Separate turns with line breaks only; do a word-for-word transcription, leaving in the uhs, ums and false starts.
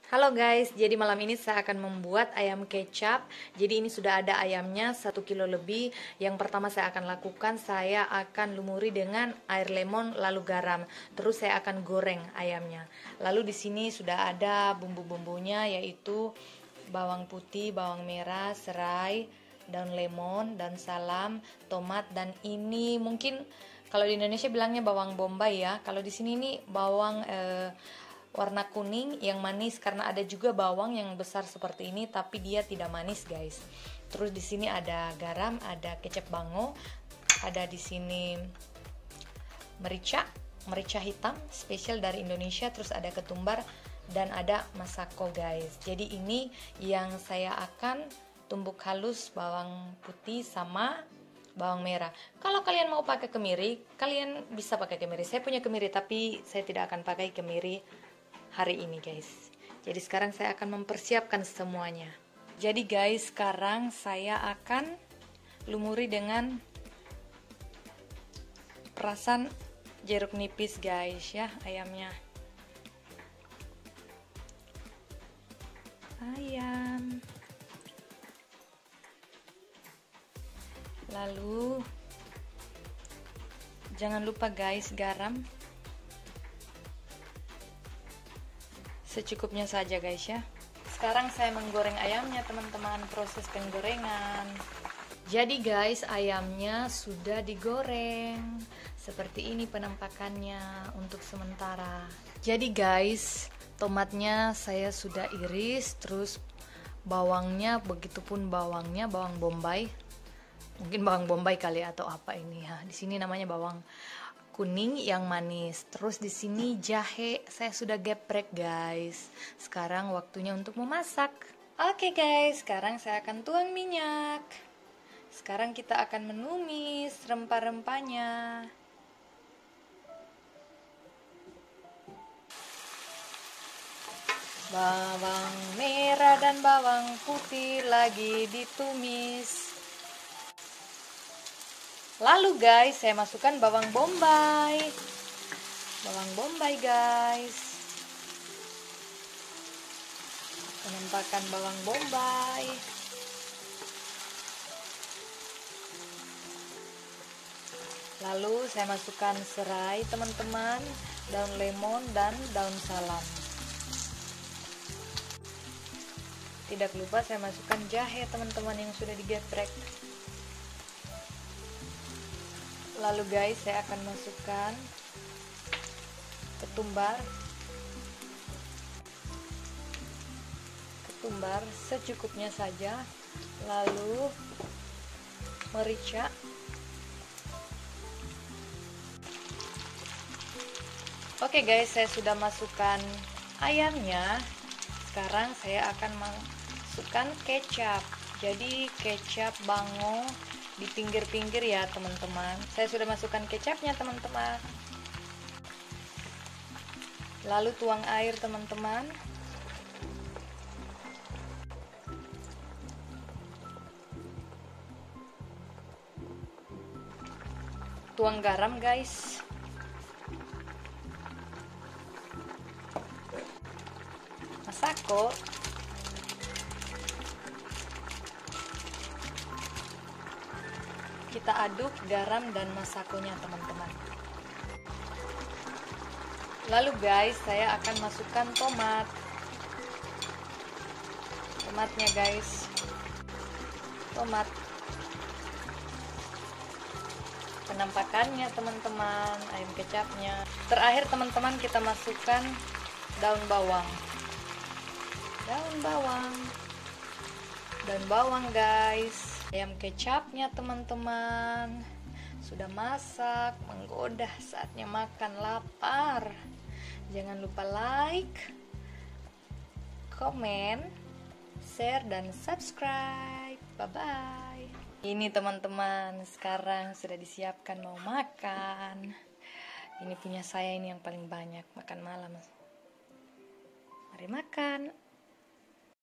Halo guys, jadi malam ini saya akan membuat ayam kecap. Jadi ini sudah ada ayamnya satu kilo lebih. Yang pertama saya akan lakukan, saya akan lumuri dengan air lemon lalu garam. Terus saya akan goreng ayamnya. Lalu di sini sudah ada bumbu-bumbunya, yaitu bawang putih, bawang merah, serai, daun lemon, daun salam, tomat, dan ini mungkin kalau di Indonesia bilangnya bawang bombay ya. Kalau di sini ini bawang eh, warna kuning yang manis, karena ada juga bawang yang besar seperti ini tapi dia tidak manis guys. Terus di sini ada garam, ada kecap bango, ada di sini merica, merica hitam spesial dari Indonesia, terus ada ketumbar dan ada masako guys. Jadi ini yang saya akan tumbuk halus, bawang putih sama bawang merah. Kalau kalian mau pakai kemiri, kalian bisa pakai kemiri. Saya punya kemiri tapi saya tidak akan pakai kemiri hari ini guys. Jadi sekarang saya akan mempersiapkan semuanya. Jadi guys, sekarang saya akan lumuri dengan perasan jeruk nipis guys ya, ayamnya. Ayam. Lalu jangan lupa guys, garam secukupnya saja guys ya. Sekarang saya menggoreng ayamnya teman-teman, proses penggorengan. Jadi guys, ayamnya sudah digoreng. Seperti ini penampakannya untuk sementara. Jadi guys, tomatnya saya sudah iris, terus bawangnya, begitupun bawangnya, bawang bombay. Mungkin bawang bombay kali atau apa ini ya. Di sini namanya bawang kuning yang manis. Terus di sini jahe saya sudah geprek guys. Sekarang waktunya untuk memasak. Oke guys, sekarang saya akan tuang minyak. Sekarang kita akan menumis rempah-rempahnya. Bawang merah dan bawang putih lagi ditumis. Lalu guys, saya masukkan bawang bombay. Bawang bombay guys. Penampakan bawang bombay. Lalu saya masukkan serai teman-teman, daun lemon dan daun salam. Tidak lupa saya masukkan jahe teman-teman yang sudah digeprek. Lalu guys, saya akan masukkan ketumbar. Ketumbar secukupnya saja. Lalu merica. Oke guys, saya sudah masukkan ayamnya. Sekarang saya akan masukkan kecap. Jadi kecap bango di pinggir-pinggir ya teman-teman. Saya sudah masukkan kecapnya teman-teman. Lalu tuang air teman-teman. Tuang garam guys. Masako. Kita aduk garam dan masakonya teman-teman. Lalu guys, saya akan masukkan tomat. Tomatnya guys. Tomat. Penampakannya teman-teman, ayam kecapnya. Terakhir teman-teman, kita masukkan daun bawang. Daun bawang. Daun bawang guys. Ayam kecapnya teman-teman sudah masak, menggoda, saatnya makan, lapar. Jangan lupa like, komen, share, dan subscribe. Bye-bye. Ini teman-teman, sekarang sudah disiapkan mau makan. Ini punya saya, ini yang paling banyak makan malam. Mari makan.